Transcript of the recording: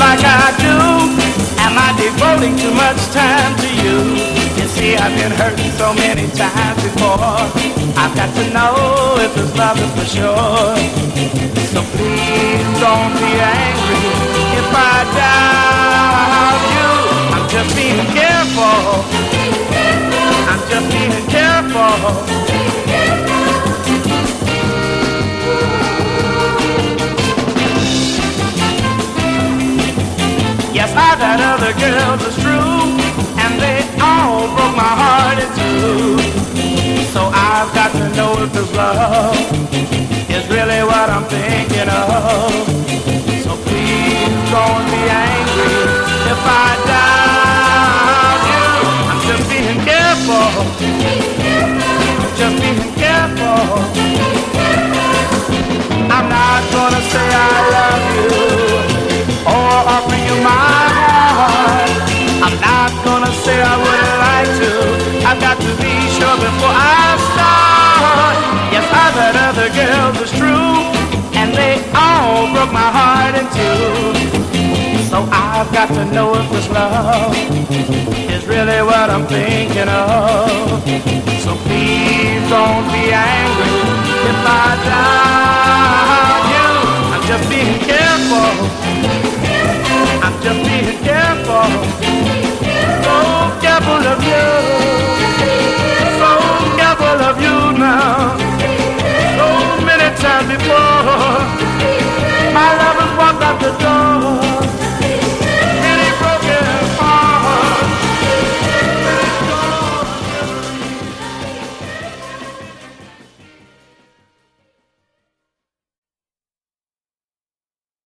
like I do? Am I devoting too much time to you? You see, I've been hurt so many times before. I've got to know if this love is for sure. So please don't be angry if I doubt you. I'm just being careful. I'm just being careful. Yes, I've had other girls, it's true, and they all broke my heart in two. So I've got to know if this love is really what I'm thinking of. So please don't be angry if I doubt you. I'm just being careful. I'm just being careful. I'm not gonna say I love you or offer you my heart. I'm not gonna say I wouldn't like to. I've got to be sure before I start. Yes, I've had other girls, it's true, and they all broke my heart in two. So I've got to know if this love is really what I'm thinking of. So please don't be angry if I doubt you. I'm just being careful. I'm just being careful. So careful of you. So careful of you now. So many times before, my love has walked out the door.